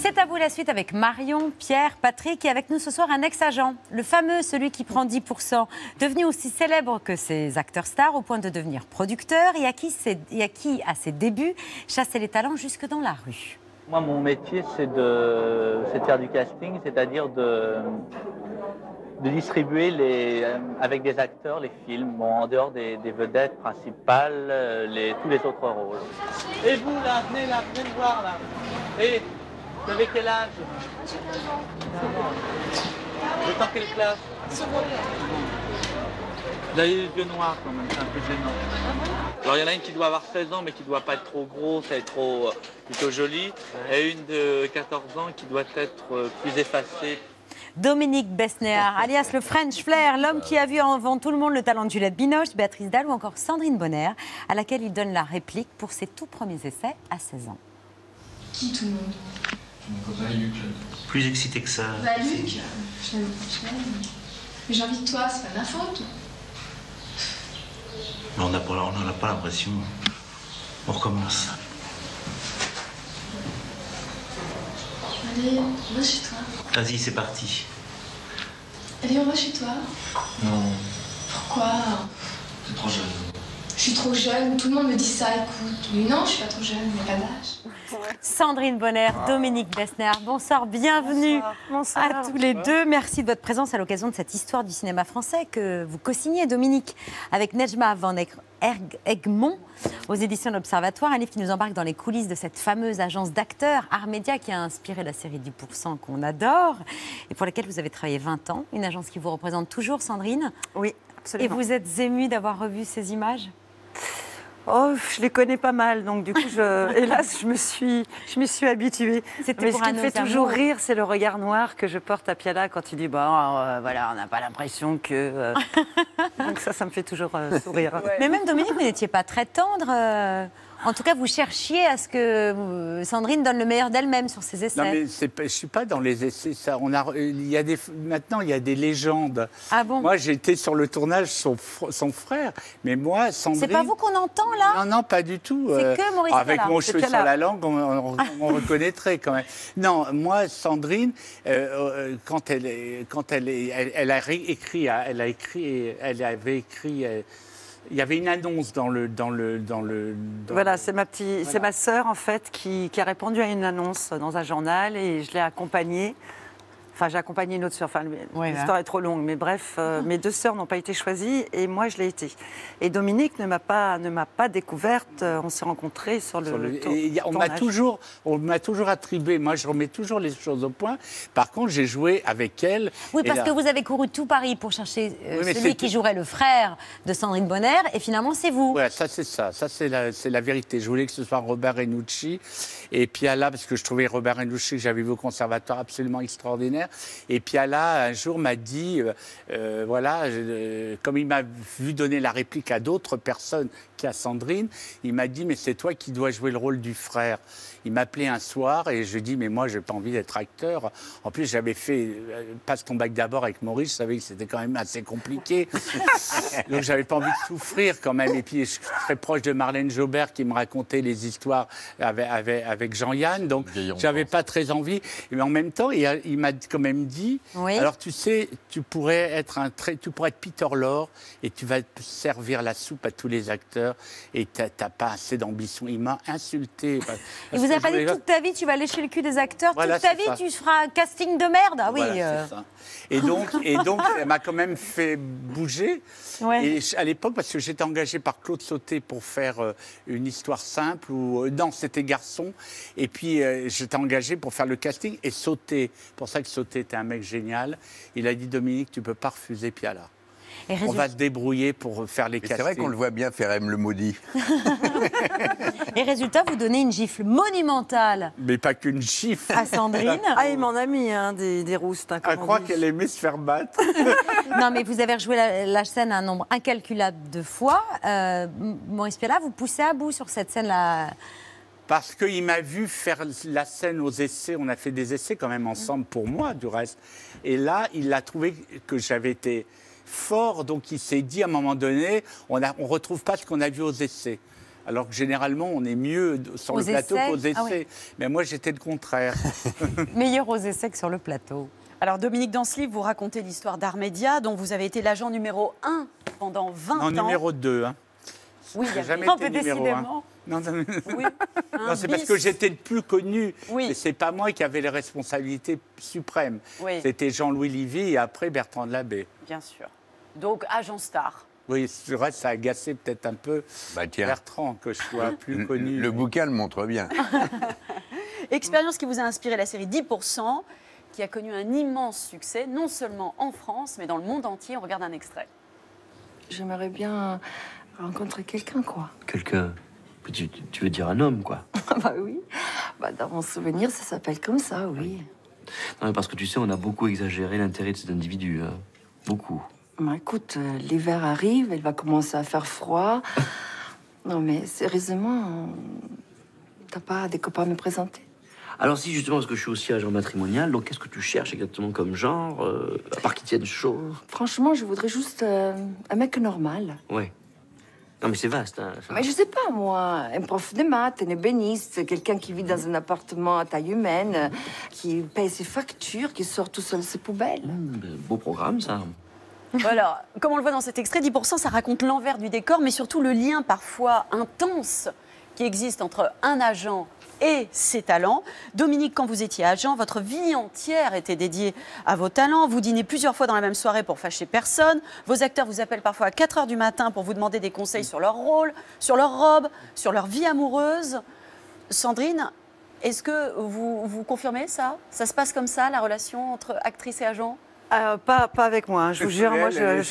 C'est à vous la suite avec Marion, Pierre, Patrick et avec nous ce soir un ex-agent, le fameux, celui qui prend 10%, devenu aussi célèbre que ses acteurs stars au point de devenir producteur et à qui, à ses débuts, chassait les talents jusque dans la rue. Moi, mon métier, c'est de faire du casting, c'est-à-dire de distribuer avec des acteurs les films, en dehors des vedettes principales, tous les autres rôles. Et vous, là, venez me voir, là. Et vous avez quel âge? J'ai 15 ans. Vous êtes en quelle classe? Vous avez les yeux noirs quand même, c'est un peu gênant. Alors il y en a une qui doit avoir 16 ans mais qui ne doit pas être trop grosse, elle est plutôt jolie. Et une de 14 ans qui doit être plus effacée. Dominique Besnéard, alias le French Flair, l'homme qui a vu avant tout le monde le talent de Juliette Binoche, Béatrice Dalle ou encore Sandrine Bonnaire, à laquelle il donne la réplique pour ses tout premiers essais à 16 ans. Qui tout le monde? Mon copain Luc. Plus excité que ça. Bah Luc, je l'aime. Mais j'ai envie de toi, c'est pas ma faute. Mais on n'en a pas l'impression. On recommence. Allez, on va chez toi. Vas-y, c'est parti. Allez, on va chez toi. Non, Pourquoi? t'es trop jeune. Je suis trop jeune, tout le monde me dit ça, écoute. Mais non, je suis pas trop jeune, il n'y a pas d'âge. Sandrine Bonnaire, Dominique Besnéard, bonsoir, bienvenue à tous les deux. Merci de votre présence à l'occasion de cette histoire du cinéma français que vous co-signez, Dominique, avec Nejma Van Egmond aux éditions de l'Observatoire, un livre qui nous embarque dans les coulisses de cette fameuse agence d'acteurs, Art Média, qui a inspiré la série 10% qu'on adore et pour laquelle vous avez travaillé 20 ans. Une agence qui vous représente toujours, Sandrine? Oui, absolument. Et vous êtes émue d'avoir revu ces images? Oh, je les connais pas mal, donc du coup, hélas, je me suis habituée. Mais ce qui me fait toujours rire, c'est le regard noir que je porte à Piala quand il dit voilà, on n'a pas l'impression que. Donc ça me fait toujours sourire. Ouais. Mais même Dominique, vous n'étiez pas très tendre. En tout cas, vous cherchiez à ce que Sandrine donne le meilleur d'elle-même sur ses essais. Non, mais je ne suis pas dans les essais. Ça, maintenant, il y a des légendes. Ah bon? Moi, j'étais sur le tournage, son frère. Mais moi, Sandrine... C'est pas vous qu'on entend, là? Non, pas du tout. C'est que Maurice Piala. Avec mon cheveu sur la langue, on reconnaîtrait quand même. Non, moi, Sandrine, quand elle avait écrit... Il y avait une annonce dans le. Voilà, c'est ma sœur en fait qui a répondu à une annonce dans un journal et je l'ai accompagnée. Enfin, j'ai accompagné une autre sœur. Enfin, l'histoire est trop longue, mais bref, mes deux sœurs n'ont pas été choisies et moi, je l'ai été. Et Dominique ne m'a pas découverte. On s'est rencontrés sur le tournage. On m'a toujours attribué. Moi, je remets toujours les choses au point. Par contre, j'ai joué avec elle. Oui, parce que vous avez couru tout Paris pour chercher celui qui jouerait le frère de Sandrine Bonnaire, et finalement, c'est vous. Ouais, ça, c'est ça. Ça, c'est la vérité. Je voulais que ce soit Robert Renucci et Piala, parce que je trouvais Robert Renucci, que j'avais vu au conservatoire, absolument extraordinaire. Et Piala, un jour, m'a dit, comme il m'a vu donner la réplique à d'autres personnes qu'à Sandrine, il m'a dit, mais c'est toi qui dois jouer le rôle du frère. Il m'appelait un soir et je lui ai dit, mais moi, je n'ai pas envie d'être acteur. En plus, j'avais fait Passe ton bac d'abord avec Maurice, je savais que c'était quand même assez compliqué. Donc, j'avais pas envie de souffrir quand même. Et puis, je suis très proche de Marlène Jobert qui me racontait les histoires avec Jean-Yann. Donc, j'avais pas très envie. Mais en même temps, il m'a quand même dit, alors tu sais, tu pourrais être Peter Lorre et tu vas servir la soupe à tous les acteurs et t'as pas assez d'ambition. Il m'a insulté. Il vous a pas dit toute ta vie, tu vas lécher le cul des acteurs, voilà, toute ta vie, tu feras un casting de merde. Ah oui. Voilà, c'est ça. Et donc, elle m'a quand même fait bouger. Ouais. Et à l'époque, parce que j'étais engagé par Claude Sauté pour faire une histoire simple, non, c'était Garçon. Et puis, j'étais engagé pour faire le casting et Sauté. Pour ça que Sauté était un mec génial. Il a dit, Dominique, tu peux pas refuser Piala. On va se débrouiller pour faire les castings. C'est vrai qu'on le voit bien faire M. le Maudit. Et résultat, vous donnez une gifle monumentale. Mais pas qu'une gifle. À Sandrine. Ah, il m'en a mis des roustes. Je crois qu'elle aimait se faire battre. Non, mais vous avez rejoué la scène un nombre incalculable de fois. Maurice Piala, vous poussez à bout sur cette scène-là. Parce qu'il m'a vu faire la scène aux essais. On a fait des essais quand même ensemble pour moi, du reste. Et là, il a trouvé que j'avais été fort, donc il s'est dit à un moment donné, on retrouve pas ce qu'on a vu aux essais. Alors que généralement, on est mieux sur le plateau qu'aux essais. Ah oui. Mais moi, j'étais le contraire. Meilleur aux essais que sur le plateau. Alors Dominique, dans ce livre, vous racontez l'histoire d'Armédia, dont vous avez été l'agent numéro 1 pendant 20 ans. Non, numéro 2. Hein. Oui, J'ai jamais été numéro 1. Non, Oui. non, c'est parce que j'étais le plus connu. Oui. Et c'est pas moi qui avais les responsabilités suprêmes. Oui. C'était Jean-Louis Livy et après Bertrand de Labbé. Bien sûr. Donc, agent star. Oui, c'est vrai, ça a agacé peut-être un peu Bertrand que je sois plus connu. Le bouquin le montre bien. Expérience qui vous a inspiré la série 10%, qui a connu un immense succès, non seulement en France, mais dans le monde entier. On regarde un extrait. J'aimerais bien rencontrer quelqu'un, quoi. Quelqu'un. Tu veux dire un homme, quoi. Bah oui. Bah, dans mon souvenir, ça s'appelle comme ça, oui. Non, mais parce que tu sais, on a beaucoup exagéré l'intérêt de cet individu. Hein. Beaucoup. Bah, écoute, l'hiver arrive, il va commencer à faire froid. Non, mais sérieusement, t'as pas des copains à me présenter? Alors si, justement, parce que je suis aussi agent matrimonial, donc qu'est-ce que tu cherches exactement comme genre, à part qu'il tienne chaud? Franchement, je voudrais juste un mec normal. Ouais. Non, mais c'est vaste, hein. Mais je sais pas, moi, un prof de maths, un ébéniste, quelqu'un qui vit dans un appartement à taille humaine, qui paye ses factures, qui sort tout seul ses poubelles. Beau programme, ça. Voilà, comme on le voit dans cet extrait, 10%, ça raconte l'envers du décor, mais surtout le lien parfois intense qui existe entre un agent et ses talents. Dominique, quand vous étiez agent, votre vie entière était dédiée à vos talents. Vous dînez plusieurs fois dans la même soirée pour fâcher personne. Vos acteurs vous appellent parfois à 4 h du matin pour vous demander des conseils sur leur rôle, sur leur robe, sur leur vie amoureuse. Sandrine, est-ce que vous confirmez ça? Ça se passe comme ça, la relation entre actrice et agent? Pas avec moi, hein, je vous jure. Moi, je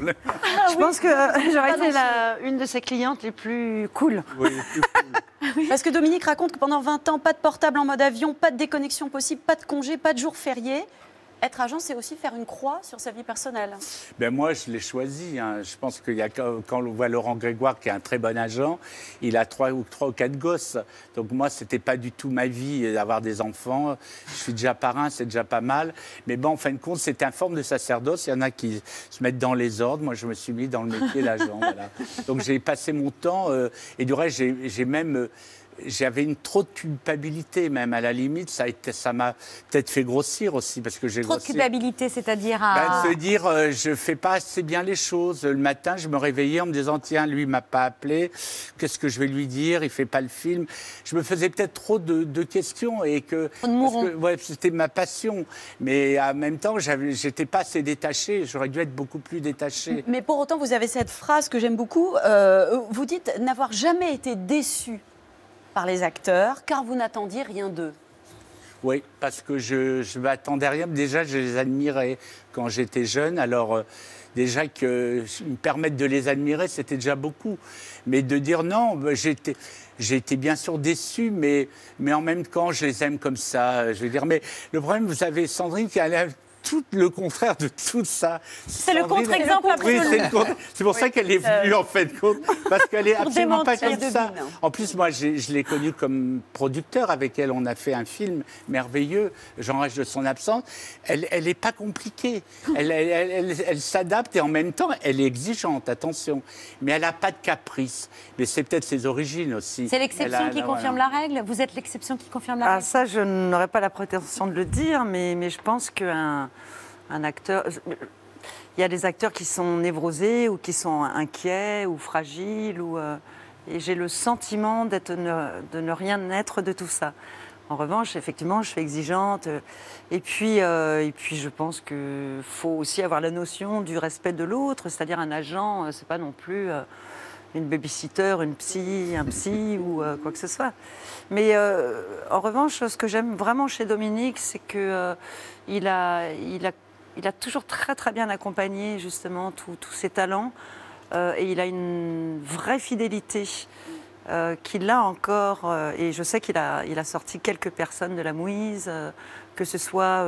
pense que j'aurais été une de ses clientes les plus cool. Oui, plus cool. Parce que Dominique raconte que pendant 20 ans, pas de portable en mode avion, pas de déconnexion possible, pas de congé, pas de jour férié. Être agent, c'est aussi faire une croix sur sa vie personnelle. Ben moi, je l'ai choisi. Hein. Je pense qu'il y a, quand on voit Laurent Grégoire, qui est un très bon agent, il a 3 ou 4 gosses. Donc moi, c'était pas du tout ma vie d'avoir des enfants. Je suis déjà parrain, c'est déjà pas mal. Mais bon, en fin de compte, c'est une forme de sacerdoce. Il y en a qui se mettent dans les ordres. Moi, je me suis mis dans le métier d'agent. Voilà. Donc j'ai passé mon temps. Et du reste, j'ai même... J'avais une trop de culpabilité, même à la limite. Ça m'a peut-être fait grossir aussi, parce que j'ai Trop de culpabilité, c'est-à-dire de se dire, je fais pas assez bien les choses. Le matin, je me réveillais en me disant, tiens, lui, il m'a pas appelé. Qu'est-ce que je vais lui dire? Il fait pas le film. Je me faisais peut-être trop de questions et ouais, c'était ma passion. Mais en même temps, j'étais pas assez détaché. J'aurais dû être beaucoup plus détaché. Mais pour autant, vous avez cette phrase que j'aime beaucoup. Vous dites n'avoir jamais été déçu par les acteurs, car vous n'attendiez rien d'eux. Oui, parce que je m'attendais à rien. Déjà, je les admirais quand j'étais jeune. Alors, déjà qu'ils me permettent de les admirer, c'était déjà beaucoup. Mais de dire non, j'ai été bien sûr déçu, mais en même temps, je les aime comme ça. Je veux dire, mais le problème, vous avez Sandrine qui a tout le contraire de tout ça. C'est le contre-exemple absolu. Oui, c'est pour ça qu'elle est venue, en fait, parce qu'elle est absolument pas comme ça. En plus, moi, je l'ai connue comme producteur. Avec elle, on a fait un film merveilleux, Jean Rage de son absence. Elle n'est pas compliquée. Elle s'adapte et en même temps, elle est exigeante, attention. Mais elle n'a pas de caprice. Mais c'est peut-être ses origines aussi. C'est l'exception qui confirme la règle? Vous êtes l'exception qui confirme la règle? Ça, je n'aurais pas la prétention de le dire, mais je pense qu'un acteur... Il y a des acteurs qui sont névrosés ou qui sont inquiets ou fragiles. Et j'ai le sentiment de ne rien être de tout ça. En revanche, effectivement, je suis exigeante. Et puis je pense qu'il faut aussi avoir la notion du respect de l'autre. C'est-à-dire un agent, c'est pas non plus une babysitter, un psy ou quoi que ce soit. Mais en revanche, ce que j'aime vraiment chez Dominique, c'est qu'il il a toujours très très bien accompagné justement tous ses talents et il a une vraie fidélité qu'il a encore et je sais qu'il a sorti quelques personnes de la mouise, que ce soit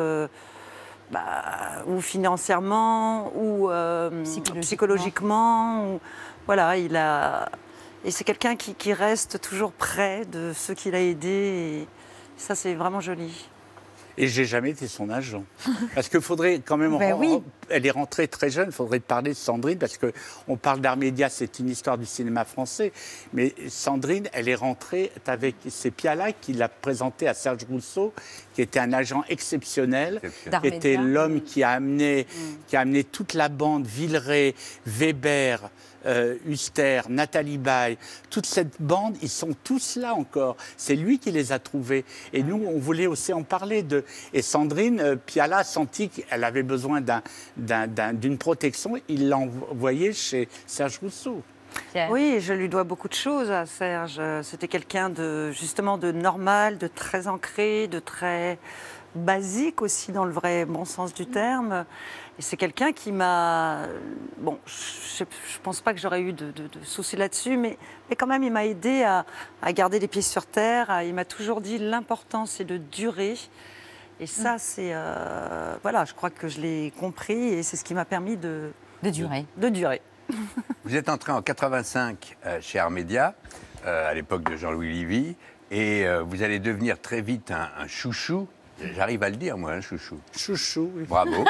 ou financièrement ou psychologiquement. Voilà, et c'est quelqu'un qui reste toujours près de ceux qu'il a aidés et ça c'est vraiment joli. Et j'ai jamais été son agent. Parce qu'il faudrait quand même... Elle est rentrée très jeune, il faudrait parler de Sandrine, parce qu'on parle d'Art Média, c'est une histoire du cinéma français, mais Sandrine, elle est rentrée avec... C'est Piala qui l'a présentée à Serge Rousseau, qui était un agent exceptionnel, qui était l'homme qui a amené toute la bande, Villeray, Weber... Huster, Nathalie Baye, toute cette bande, ils sont tous là encore. C'est lui qui les a trouvés. Et nous, on voulait aussi en parler. Et Sandrine, Piala a senti qu'elle avait besoin d'une protection. Il l'a envoyée chez Serge Rousseau. Oui, je lui dois beaucoup de choses à Serge. C'était quelqu'un justement de normal, de très ancré, de très basique aussi dans le vrai bon sens du terme. Et c'est quelqu'un qui m'a... Bon, je ne pense pas que j'aurais eu de soucis là-dessus, mais quand même, il m'a aidé à garder les pieds sur terre. Il m'a toujours dit l'important, c'est de durer. Et ça, c'est... voilà, je crois que je l'ai compris et c'est ce qui m'a permis de durer. De durer. Vous êtes entré en 85 chez Art Média, à l'époque de Jean-Louis Livy, et vous allez devenir très vite un chouchou. J'arrive à le dire, moi, chouchou. Chouchou, oui. Bravo.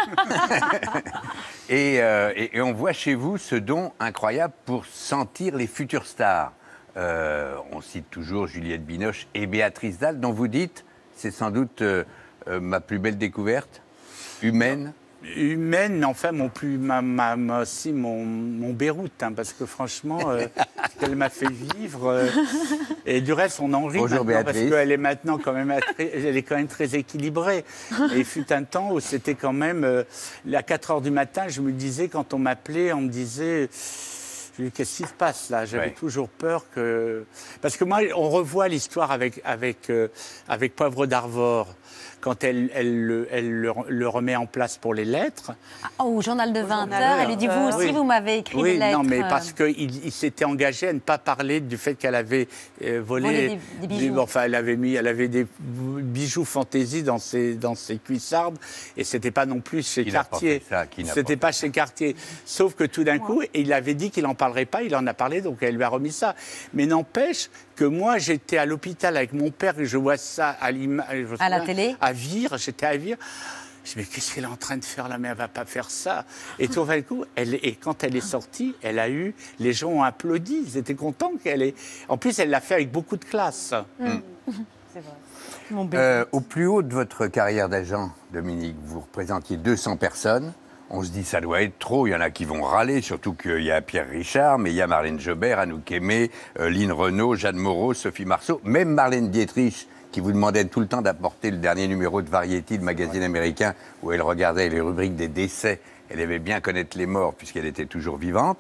et on voit chez vous ce don incroyable pour sentir les futures stars. On cite toujours Juliette Binoche et Béatrice Dalle, dont vous dites, c'est sans doute ma plus belle découverte, humaine. Humaine, mais enfin, aussi mon Beyrouth, hein, parce que franchement, ce qu'elle m'a fait vivre. Et du reste, on en rit maintenant, parce qu'elle est maintenant quand même, elle est quand même très équilibrée. Et il fut un temps où c'était quand même, à 4 h du matin, je me disais, quand on m'appelait, on me disait... Qu'est-ce qui se passe là? J'avais toujours peur que... Parce que moi, on revoit l'histoire avec Poivre d'Arvor, quand elle le remet en place pour les lettres. Au journal de 20h, elle lui dit, vous aussi, vous m'avez écrit des lettres. Non, mais parce qu'il s'était engagé à ne pas parler du fait qu'elle avait volé des bijoux. Enfin, elle avait des bijoux fantaisie dans ses cuissardes, et c'était pas non plus chez Cartier. C'était pas chez Cartier. Sauf que tout d'un coup, il avait dit qu'il n'en parlerait pas, il en a parlé, donc elle lui a remis ça. Mais n'empêche que moi, j'étais à l'hôpital avec mon père et je vois ça à la télé. À Vire, j'étais à Vire. Je me dis, mais qu'est-ce qu'elle est en train de faire là? Mais elle ne va pas faire ça. Et tout d'un coup, quand elle est sortie, les gens ont applaudi. Ils étaient contents qu'elle ait... En plus, elle l'a fait avec beaucoup de classe. C'est vrai. Au plus haut de votre carrière d'agent, Dominique, vous représentiez 200 personnes. On se dit, ça doit être trop. Il y en a qui vont râler, surtout qu'il y a Pierre Richard, mais il y a Marlène Jobert, Anouk Aimée, Lynn Renaud, Jeanne Moreau, Sophie Marceau, même Marlène Dietrich, qui vous demandait tout le temps d'apporter le dernier numéro de Variety, le magazine américain, où elle regardait les rubriques des décès. Elle aimait bien connaître les morts, puisqu'elle était toujours vivante.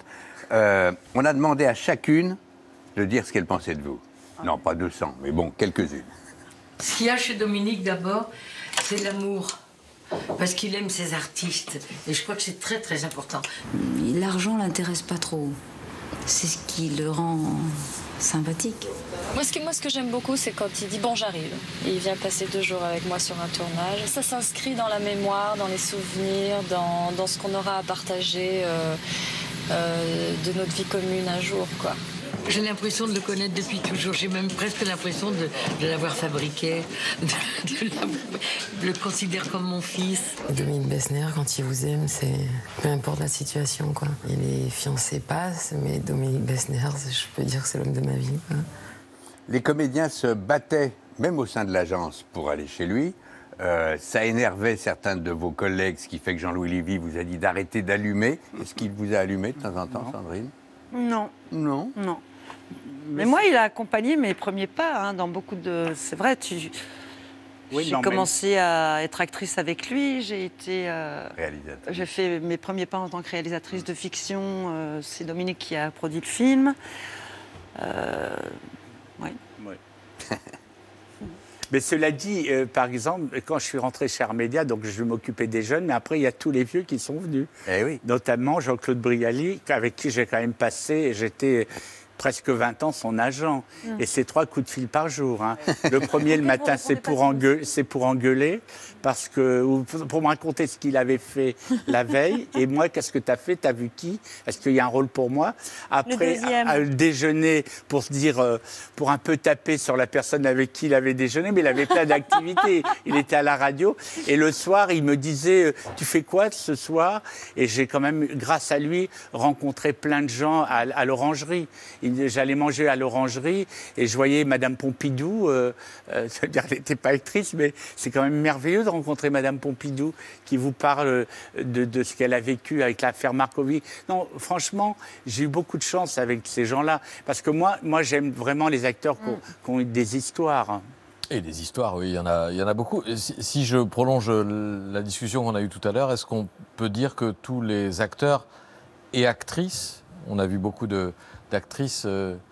On a demandé à chacune de dire ce qu'elle pensait de vous. Non, pas 200, mais bon, quelques-unes. Ce qu'il y a chez Dominique, d'abord, c'est l'amour. Parce qu'il aime ses artistes. Et je crois que c'est très, très important. L'argent l'intéresse pas trop. C'est ce qui le rend sympathique. Moi, ce que j'aime beaucoup, c'est quand il dit « bon, j'arrive ». Il vient passer 2 jours avec moi sur un tournage. Ça s'inscrit dans la mémoire, dans les souvenirs, dans ce qu'on aura à partager de notre vie commune un jour, quoi. J'ai l'impression de le connaître depuis toujours. J'ai même presque l'impression de l'avoir fabriqué, de le considérer comme mon fils. Dominique Besnéard, quand il vous aime, c'est peu importe la situation, quoi. Et les fiancés passent, mais Dominique Besnéard, je peux dire que c'est l'homme de ma vie, quoi. Les comédiens se battaient, même au sein de l'agence, pour aller chez lui. Ça énervait certains de vos collègues, ce qui fait que Jean-Louis Livy vous a dit d'arrêter d'allumer. Est-ce qu'il vous a allumé de temps en temps, Sandrine? Non. Non? Non. Mais moi, il a accompagné mes premiers pas dans beaucoup de... C'est vrai, j'ai commencé à être actrice avec lui, j'ai été... J'ai fait mes premiers pas en tant que réalisatrice de fiction. C'est Dominique qui a produit le film. Oui. Mais cela dit, par exemple, quand je suis rentré chez Art Média, donc je m'occupais des jeunes, mais après, il y a tous les vieux qui sont venus. Eh oui. Notamment Jean-Claude Brialy, avec qui j'ai quand même passé, j'étais presque 20 ans son agent. Et c'est 3 coups de fil par jour. Hein. Le premier, le matin, c'est pour engueuler, parce que, pour me raconter ce qu'il avait fait la veille. Et moi, qu'est-ce que tu as fait? Tu as vu qui? Est-ce qu'il y a un rôle pour moi? Après, le déjeuner, pour se dire, pour un peu taper sur la personne avec qui il avait déjeuné, mais il avait plein d'activités. Il était à la radio. Et le soir, il me disait, tu fais quoi ce soir? Et j'ai quand même, grâce à lui, rencontré plein de gens à l'orangerie. J'allais manger à l'orangerie et je voyais Madame Pompidou. C'est-à-dire qu'elle n'était pas actrice, mais c'est quand même merveilleux de rencontrer Madame Pompidou qui vous parle de ce qu'elle a vécu avec l'affaire Markovitch. Non, franchement, j'ai eu beaucoup de chance avec ces gens-là. Parce que moi j'aime vraiment les acteurs qui ont des histoires. Et des histoires, oui, il y en a beaucoup. Si je prolonge la discussion qu'on a eue tout à l'heure, est-ce qu'on peut dire que tous les acteurs et actrices, on a vu beaucoup d'actrices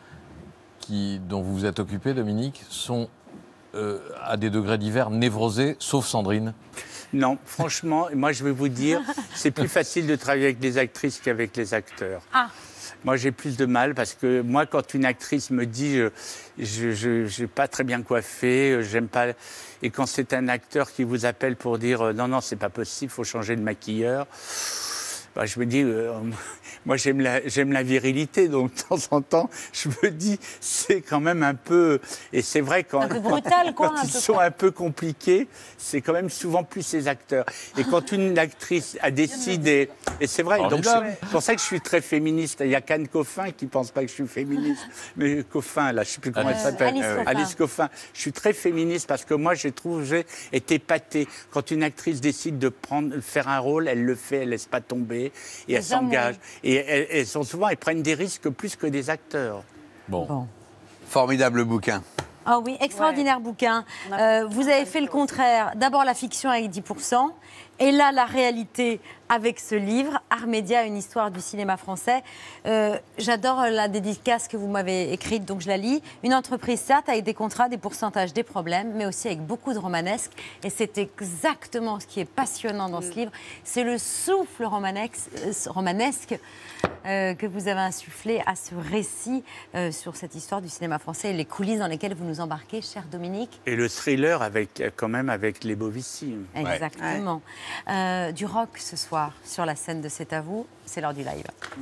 dont vous vous êtes occupé, Dominique, sont à des degrés divers névrosées, sauf Sandrine? Non, franchement, moi je vais vous dire, c'est plus facile de travailler avec les actrices qu'avec les acteurs. Moi, j'ai plus de mal parce que moi, quand une actrice me dit je n'ai pas très bien coiffé, j'aime pas, et quand c'est un acteur qui vous appelle pour dire non, c'est pas possible, il faut changer de maquilleur, bah, je me dis moi, j'aime la virilité, donc de temps en temps, je me dis c'est quand même un peu, et c'est vrai quand, un peu brutal, quand ils sont un peu compliqués, c'est quand même souvent plus les acteurs. Et quand une actrice a décidé, et c'est vrai, donc c'est pour ça que je suis très féministe. Il y a qu'Anne Coffin qui ne pense pas que je suis féministe, mais Coffin, là, je ne sais plus comment elle s'appelle, Alice Coffin. Je suis très féministe parce que moi, j'ai été épatée. Quand une actrice décide de faire un rôle, elle le fait, elle ne laisse pas tomber, et elle s'engage. Et elles sont souvent, elles prennent des risques plus que des acteurs. Bon. Formidable bouquin. Ah oui, extraordinaire bouquin. Vous avez fait le contraire. D'abord la fiction avec 10%, et là la réalité avec ce livre, Art Média, une histoire du cinéma français. J'adore la dédicace que vous m'avez écrite, donc je la lis. Une entreprise, certes, avec des contrats, des pourcentages, des problèmes, mais aussi avec beaucoup de romanesque. Et c'est exactement ce qui est passionnant dans ce livre. C'est le souffle romanesque que vous avez insufflé à ce récit sur cette histoire du cinéma français et les coulisses dans lesquelles vous nous embarquez, cher Dominique. Et le thriller quand même avec les Bovici. Exactement. Du rock ce soir sur la scène de C'est à vous, c'est l'heure du live.